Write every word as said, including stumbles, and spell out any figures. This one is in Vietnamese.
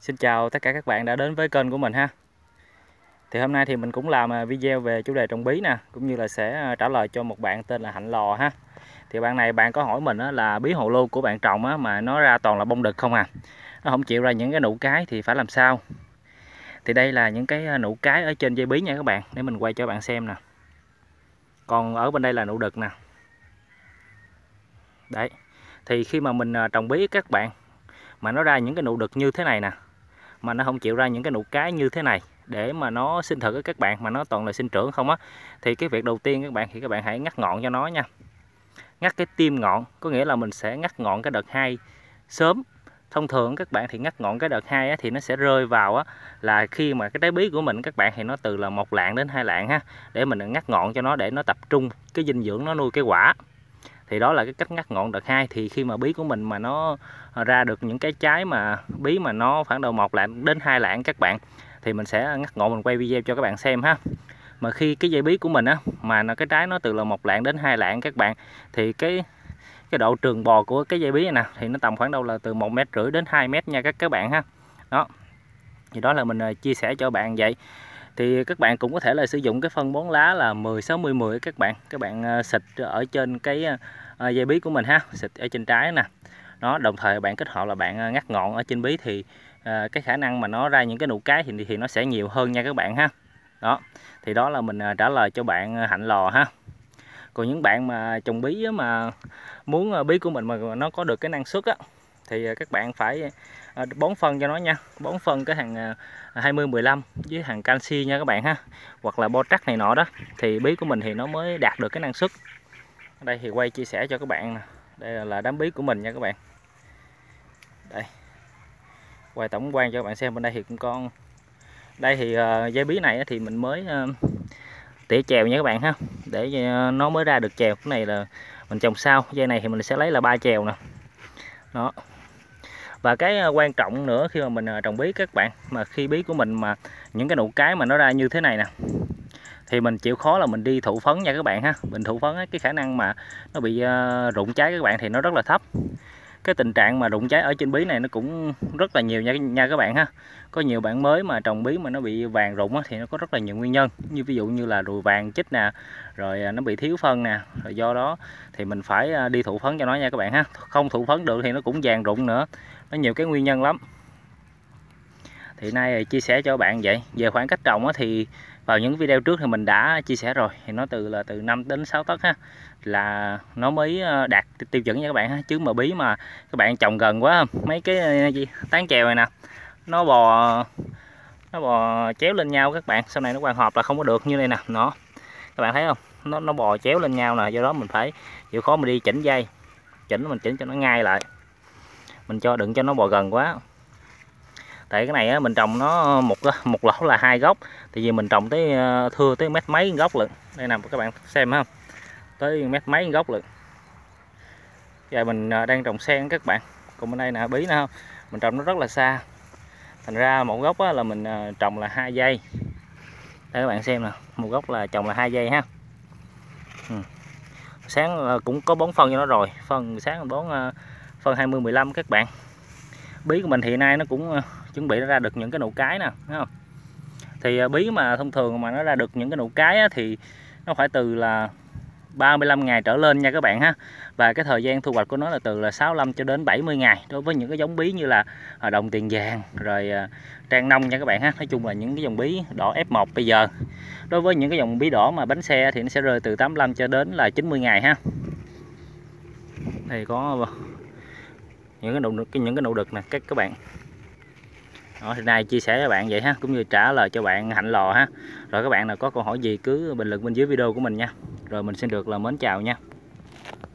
Xin chào tất cả các bạn đã đến với kênh của mình ha. Thì hôm nay thì mình cũng làm video về chủ đề trồng bí nè, cũng như là sẽ trả lời cho một bạn tên là Hạnh Lò ha. Thì bạn này bạn có hỏi mình là bí hồ lô của bạn trồng á, mà nó ra toàn là bông đực không à. Nó không chịu ra những cái nụ cái thì phải làm sao? Thì đây là những cái nụ cái ở trên dây bí nha các bạn, để mình quay cho bạn xem nè. Còn ở bên đây là nụ đực nè. Đấy. Thì khi mà mình trồng bí các bạn mà nó ra những cái nụ đực như thế này nè, mà nó không chịu ra những cái nụ cái như thế này để mà nó sinh thực với các bạn, mà nó toàn là sinh trưởng không á, thì cái việc đầu tiên các bạn thì các bạn hãy ngắt ngọn cho nó nha. Ngắt cái tim ngọn, có nghĩa là mình sẽ ngắt ngọn cái đợt hai sớm. Thông thường các bạn thì ngắt ngọn cái đợt hai á, thì nó sẽ rơi vào á, là khi mà cái trái bí của mình các bạn thì nó từ là một lạng đến hai lạng ha, để mình ngắt ngọn cho nó để nó tập trung cái dinh dưỡng nó nuôi cái quả. Thì đó là cái cách ngắt ngọn đợt hai. Thì khi mà bí của mình mà nó ra được những cái trái mà bí mà nó khoảng đầu một lạng đến hai lạng các bạn, thì mình sẽ ngắt ngọn, mình quay video cho các bạn xem ha. Mà khi cái dây bí của mình á mà nó cái trái nó từ là một lạng đến hai lạng các bạn, thì cái cái độ trường bò của cái dây bí này nè thì nó tầm khoảng đâu là từ một mét rưỡi đến hai mét nha các các bạn ha. Đó. Thì đó là mình chia sẻ cho bạn vậy. Thì các bạn cũng có thể là sử dụng cái phân bón lá là mười sáu mươi mười các bạn. Các bạn xịt ở trên cái dây bí của mình ha, xịt ở trên trái nè. Nó đồng thời bạn kết hợp là bạn ngắt ngọn ở trên bí, thì cái khả năng mà nó ra những cái nụ cái thì thì nó sẽ nhiều hơn nha các bạn ha. Đó. Thì đó là mình trả lời cho bạn Hạnh Lò ha. Còn những bạn mà trồng bí mà muốn bí của mình mà nó có được cái năng suất á, thì các bạn phải bón phân cho nó nha. Bón phân cái hàng hai mươi mười lăm với hàng canxi nha các bạn ha, hoặc là Botrac này nọ đó, thì bí của mình thì nó mới đạt được cái năng suất. Ở đây thì quay chia sẻ cho các bạn nè. Đây là đám bí của mình nha các bạn. Đây, quay tổng quan cho các bạn xem. Bên đây thì cũng con đây thì uh, dây bí này thì mình mới uh, tỉa chèo nha các bạn ha, để uh, nó mới ra được chèo. Cái này là mình trồng sau, dây này thì mình sẽ lấy là ba chèo nè. Đó. Và cái quan trọng nữa khi mà mình trồng bí các bạn, mà khi bí của mình mà những cái nụ cái mà nó ra như thế này nè, thì mình chịu khó là mình đi thụ phấn nha các bạn ha. Mình thụ phấn cái khả năng mà nó bị rụng trái các bạn thì nó rất là thấp. Cái tình trạng mà rụng trái ở trên bí này nó cũng rất là nhiều nha, nha các bạn ha. Có nhiều bạn mới mà trồng bí mà nó bị vàng rụng á, thì nó có rất là nhiều nguyên nhân, như ví dụ như là ruồi vàng chích nè, rồi nó bị thiếu phân nè, rồi do đó thì mình phải đi thụ phấn cho nó nha các bạn ha. Không thụ phấn được thì nó cũng vàng rụng nữa, nó nhiều cái nguyên nhân lắm. Thì nay chia sẻ cho bạn vậy. Về khoảng cách trồng á, thì vào những video trước thì mình đã chia sẻ rồi, thì nó từ là từ năm đến sáu tấc ha, là nó mới đạt tiêu chuẩn nha các bạn ha. Chứ mà bí mà các bạn trồng gần quá, mấy cái gì tán chèo này nè, nó bò nó bò chéo lên nhau các bạn, sau này nó quàng họp là không có được như này nè. Nó các bạn thấy không, nó nó bò chéo lên nhau nè, do đó mình phải chịu khó mình đi chỉnh dây, chỉnh mình chỉnh cho nó ngay lại, mình cho đừng cho nó bò gần quá. Tại cái này á, mình trồng nó một một lỗ là hai gốc, tại vì mình trồng tới thưa tới mét mấy gốc lận. Đây nè các bạn xem không, tới mét mấy gốc lận. Giờ mình đang trồng sen các bạn. Còn bên đây nè bí nữa không, mình trồng nó rất là xa, thành ra một gốc á, là mình trồng là hai giây. Đây các bạn xem nè, một gốc là trồng là hai giây ha. Ừ. Sáng cũng có bón phân cho nó rồi, phân sáng mình bón phân hai mươi mười lăm các bạn. Bí của mình hiện nay nó cũng chuẩn bị nó ra được những cái nụ cái nè, thấy không? Thì bí mà thông thường mà nó ra được những cái nụ cái á, thì nó phải từ là ba mươi lăm ngày trở lên nha các bạn ha. Và cái thời gian thu hoạch của nó là từ là sáu mươi lăm cho đến bảy mươi ngày đối với những cái giống bí như là đồng tiền vàng, rồi trang nông nha các bạn ha. Nói chung là những cái dòng bí đỏ ép một bây giờ. Đối với những cái dòng bí đỏ mà bánh xe thì nó sẽ rơi từ tám mươi lăm cho đến là chín mươi ngày ha. Đây có những cái nụ những cái nụ đực nè các các bạn. Đó, thì nay chia sẻ với bạn vậy ha, cũng như trả lời cho bạn Hạnh Lò ha. Rồi các bạn nào có câu hỏi gì cứ bình luận bên dưới video của mình nha. Rồi mình xin được là mến chào nha.